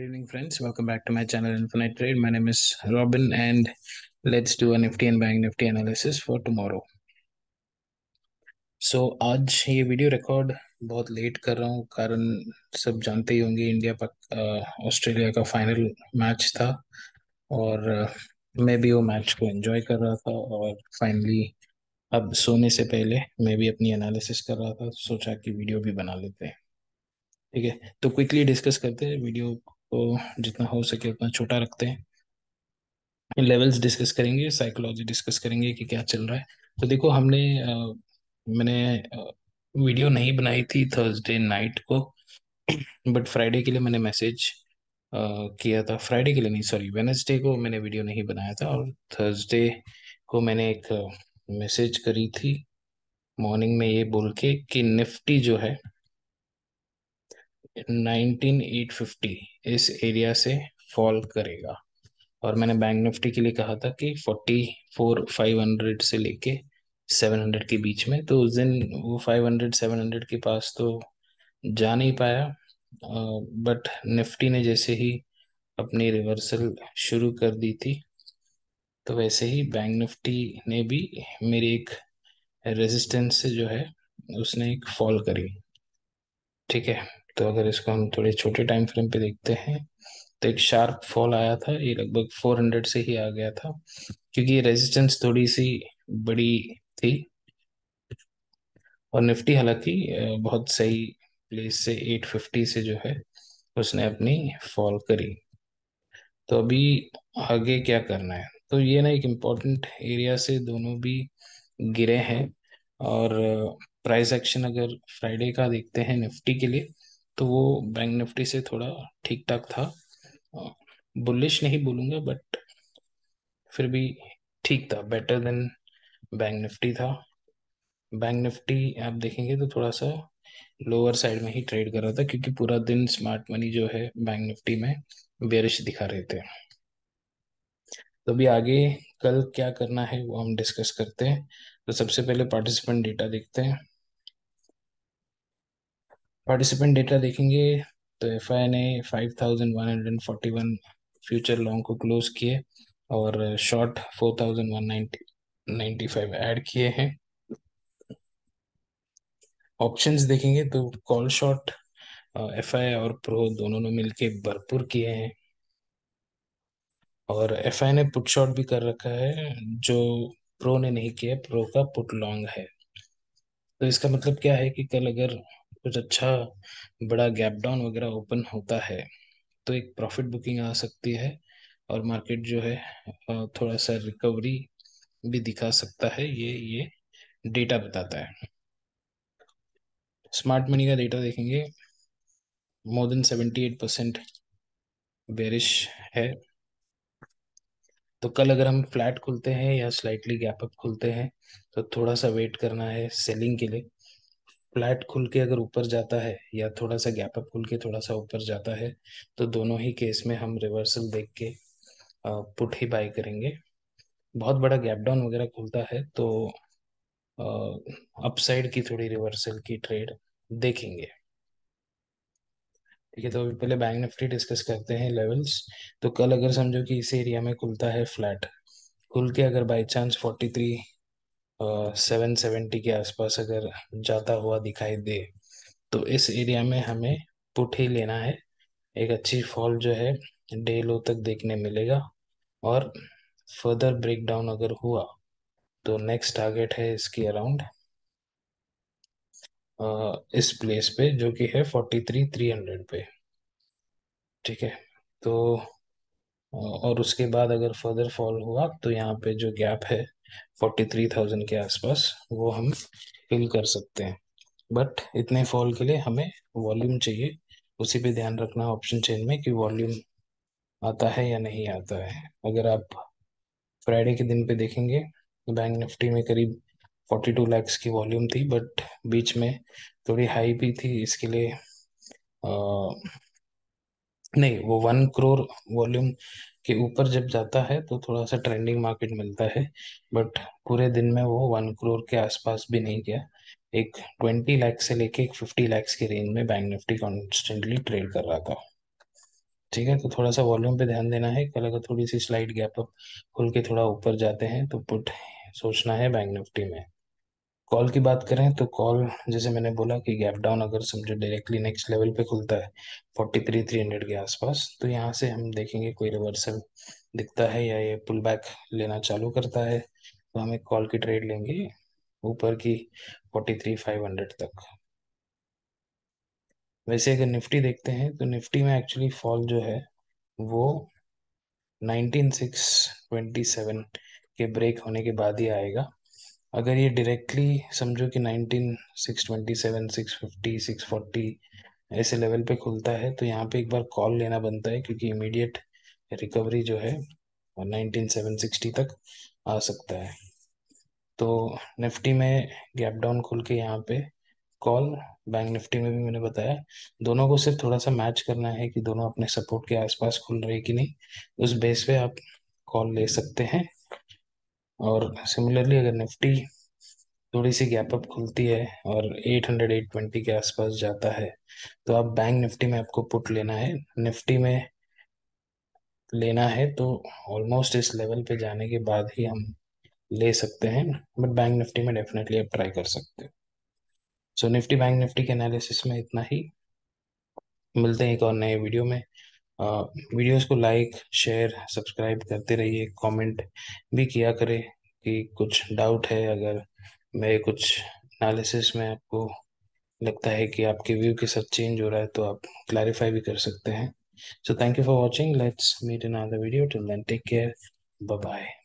evening, friends. Welcome back to my channel Infinite Trade. My name is Robin, and let's do a Nifty and Bank Nifty analysis for tomorrow. आज ये video record बहुत late कर रहा हूँ, कारण सब जानते ही होंगे इंडिया ऑस्ट्रेलिया का फाइनल मैच था और मैं भी वो मैच को एंजॉय कर रहा था और फाइनली अब सोने से पहले मैं भी अपनी एनालिसिस कर रहा था, सोचा कि वीडियो भी बना लेते हैं। ठीक है, तो क्विकली डिस्कस करते हैं, वीडियो को जितना हो सके उतना छोटा रखते हैं। लेवल्स डिस्कस करेंगे, साइकोलॉजी डिस्कस करेंगे कि क्या चल रहा है। तो देखो, मैंने वीडियो नहीं बनाई थी थर्सडे नाइट को, बट फ्राइडे के लिए मैंने मैसेज किया था। फ्राइडे के लिए नहीं, सॉरी, वेनसडे को मैंने वीडियो नहीं बनाया था और थर्सडे को मैंने एक मैसेज करी थी मॉर्निंग में, ये बोल के कि निफ्टी जो है 19850 इस एरिया से फॉल करेगा। और मैंने बैंक निफ्टी के लिए कहा था कि 44,500 से लेके 700 के बीच में। तो उस दिन वो 500 700 के पास तो जा नहीं पाया, बट निफ्टी ने जैसे ही अपनी रिवर्सल शुरू कर दी थी, तो वैसे ही बैंक निफ्टी ने भी मेरी एक रेजिस्टेंस से जो है उसने एक फॉल करी। ठीक है, तो अगर इसको हम थोड़े छोटे टाइम फ्रेम पे देखते हैं तो एक शार्प फॉल आया था, ये लगभग 400 से ही आ गया था, क्योंकि ये रेजिस्टेंस थोड़ी सी बड़ी थी। और निफ्टी हालांकि बहुत सही प्लेस से 850 से जो है उसने अपनी फॉल करी। तो अभी आगे क्या करना है, तो ये ना एक इम्पॉर्टेंट एरिया से दोनों भी गिरे हैं। और प्राइस एक्शन अगर फ्राइडे का देखते हैं निफ्टी के लिए, तो वो बैंक निफ्टी से थोड़ा ठीक ठाक था। बुलिश नहीं बोलूंगा, बट फिर भी ठीक था, बेटर देन बैंक निफ्टी था। बैंक निफ्टी आप देखेंगे तो थोड़ा सा लोअर साइड में ही ट्रेड कर रहा था, क्योंकि पूरा दिन स्मार्ट मनी जो है बैंक निफ्टी में बेरिश दिखा रहे थे। तो अभी आगे कल क्या करना है वो हम डिस्कस करते हैं। तो सबसे पहले पार्टिसिपेंट डेटा देखते हैं। पार्टिसिपेंट डेटा देखेंगे तो एफ आई ने 5141 फ्यूचर लॉन्ग को क्लोज किए और शॉर्ट 4195 ऐड किए हैं। ऑप्शंस देखेंगे तो कॉल शॉट एफ आई और प्रो दोनों ने मिलके भरपूर किए हैं, और एफ आई ने पुट शॉट भी कर रखा है जो प्रो ने नहीं किया। प्रो का पुट लॉन्ग है। तो इसका मतलब क्या है कि कल अगर कुछ अच्छा बड़ा गैप डाउन वगैरह ओपन होता है तो एक प्रॉफिट बुकिंग आ सकती है, और मार्केट जो है थोड़ा सा रिकवरी भी दिखा सकता है। ये डेटा बताता है। स्मार्ट मनी का डेटा देखेंगे, मोर देन 78% बेरिश है। तो कल अगर हम फ्लैट खुलते हैं या स्लाइटली गैप अप खुलते हैं तो थोड़ा सा वेट करना है सेलिंग के लिए। फ्लैट खुल के अगर ऊपर जाता है या थोड़ा सा गैप अप खुल के थोड़ा सा ऊपर जाता है, तो दोनों ही केस में हम रिवर्सल देख के पुट ही बाय करेंगे। बहुत बड़ा गैप डाउन वगैरह खुलता है तो अपसाइड की थोड़ी रिवर्सल की ट्रेड देखेंगे। ठीक है, तो अभी पहले बैंक निफ्टी डिस्कस करते हैं लेवल्स। तो कल अगर समझो कि इस एरिया में खुलता है फ्लैट, खुल के अगर बाई चांस 43,770 के आसपास अगर जाता हुआ दिखाई दे, तो इस एरिया में हमें पुट ही लेना है। एक अच्छी फॉल जो है डे लो तक देखने मिलेगा, और फर्दर ब्रेक डाउन अगर हुआ तो नेक्स्ट टारगेट है इसकी अराउंड इस प्लेस पे, जो कि है 43,300 पे। ठीक है, तो और उसके बाद अगर फर्दर फॉल हुआ तो यहाँ पे जो गैप है 43,000 के आसपास वो हम फिल कर सकते हैं। बट इतने फॉल के लिए हमें वॉल्यूम चाहिए, उसी पे ध्यान रखना ऑप्शन चेन में कि वॉल्यूम आता है या नहीं आता है। अगर आप फ्राइडे के दिन पे देखेंगे, बैंक निफ्टी में करीब 42 लैक्स की वॉल्यूम थी, बट बीच में थोड़ी हाई भी थी, इसके लिए नहीं, वो 1 करोड़ वॉल्यूम के ऊपर जब जाता है तो थोड़ा सा ट्रेंडिंग मार्केट मिलता है, बट पूरे दिन में वो 1 करोड़ के आसपास भी नहीं गया। एक 20 लाख से लेके एक 50 लाख के रेंज में बैंक निफ्टी कॉन्स्टेंटली ट्रेड कर रहा था। ठीक है, तो थोड़ा सा वॉल्यूम पे ध्यान देना है। कल अगर थोड़ी सी स्लाइड गैप अप खुल के थोड़ा ऊपर जाते हैं तो पुट सोचना है बैंक निफ्टी में। कॉल की बात करें तो कॉल, जैसे मैंने बोला कि गैप डाउन अगर समझो डायरेक्टली नेक्स्ट लेवल पे खुलता है 43,300 के आसपास, तो यहाँ से हम देखेंगे कोई रिवर्सल दिखता है या ये पुल बैक लेना चालू करता है, तो हम एक कॉल की ट्रेड लेंगे ऊपर की 43,500 तक। वैसे अगर निफ्टी देखते हैं तो निफ्टी में एक्चुअली फॉल जो है वो 19,627 के ब्रेक होने के बाद ही आएगा। अगर ये डायरेक्टली समझो कि 19,627, 650, 640 ऐसे लेवल पे खुलता है, तो यहाँ पे एक बार कॉल लेना बनता है, क्योंकि इमीडिएट रिकवरी जो है 19,760 तक आ सकता है। तो निफ्टी में गैप डाउन खुल के यहाँ पे कॉल, बैंक निफ्टी में भी मैंने बताया, दोनों को सिर्फ थोड़ा सा मैच करना है कि दोनों अपने सपोर्ट के आसपास खुल रहे कि नहीं, उस बेस पे आप कॉल ले सकते हैं। और सिमिलरली अगर निफ्टी थोड़ी सी गैप अप खुलती है और 800 820 के आसपास जाता है, तो आप बैंक निफ्टी में आपको पुट लेना है। निफ्टी में लेना है तो ऑलमोस्ट इस लेवल पे जाने के बाद ही हम ले सकते हैं, बट बैंक निफ्टी में डेफिनेटली आप ट्राई कर सकते हो। सो निफ्टी बैंक निफ्टी के एनालिसिस में इतना ही। मिलते हैं एक और नए वीडियो में। वीडियोस को लाइक शेयर सब्सक्राइब करते रहिए, कमेंट भी किया करें कि कुछ डाउट है, अगर मेरे कुछ एनालिसिस में आपको लगता है कि आपके व्यू के साथ चेंज हो रहा है, तो आप क्लैरिफाई भी कर सकते हैं। So thank you for watching, let's meet in another video, till then take care, bye bye.